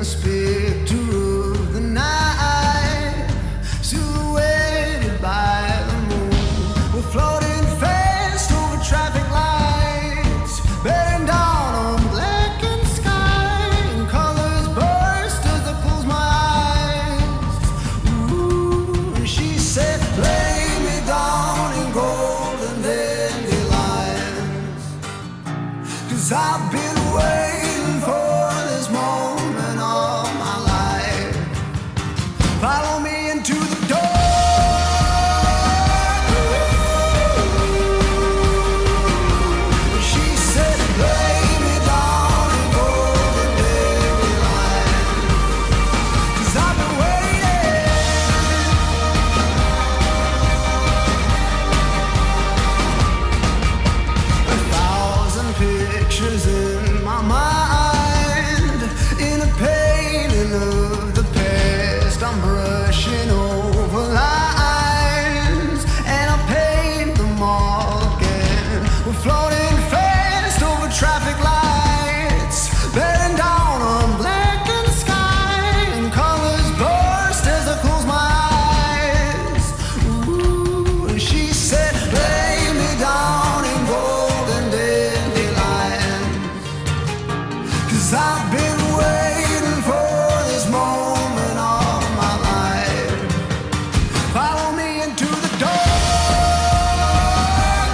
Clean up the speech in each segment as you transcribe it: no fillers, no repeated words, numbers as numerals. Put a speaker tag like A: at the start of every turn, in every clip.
A: specter of the night, silhouetted by the moon. We're floating fast over traffic lights, bearing down on blackened sky, and colors burst as I close my eyes. Ooh, and she said, lay me down in golden dandelions, 'cause I've been waiting for this moment all my life. Follow me into the dark. She said, lay me down in golden dandelions, 'cause I've been waiting. A thousand pictures in my mind, in a painting of the past. I'm brushing over lines, and I paint them all again. We're floating fast over traffic lights, bearing down on blackened sky, and colors burst as I close my eyes. Ooh, and she said, lay me down in golden dandelions, 'cause I've been waiting for this moment all my life. Follow me into the dark.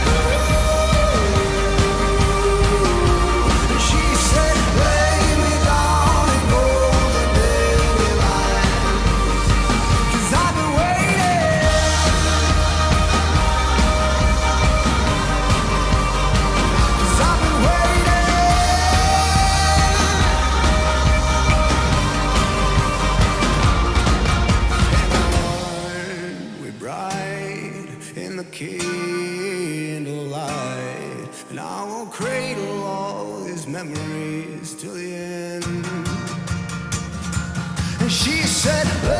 A: She said, lay me down in golden dandelions, 'cause I've been waiting. 'Cause I've been waiting. And we're bright in the candlelight, and I will cradle all these memories till the end. And she said,